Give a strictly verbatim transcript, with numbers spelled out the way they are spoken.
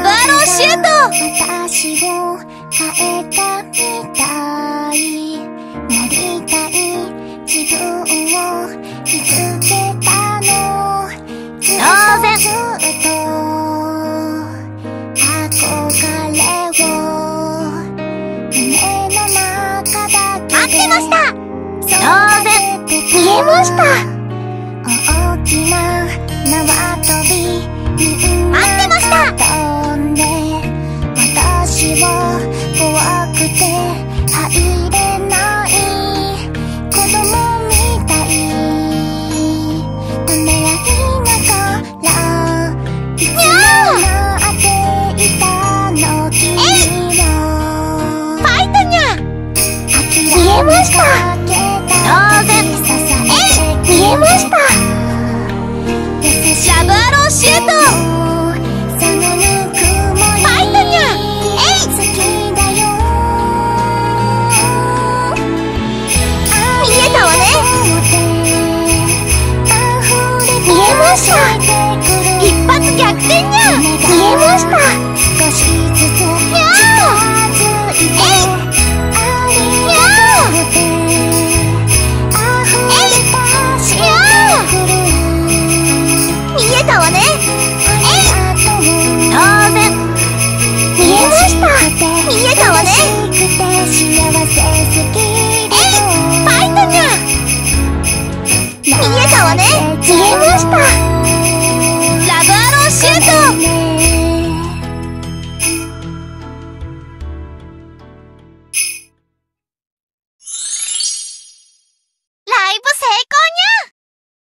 ブアローシュート。 私を変えたみたい。なりたい自分を見つけたの。ずっとずっと憧れを胸の中だけで待ってました。 当然見えました。大きな縄跳びみんなが飛んで、私は怖くて入れない。子供みたいためらいながらいつも待っていたの。君のファイトにゃ。 見えました。当然見えました。 ラブアローシュート。 ファイトにゃ。えい。 見えたわね。 見えました。 一発逆転にゃ。 見えました。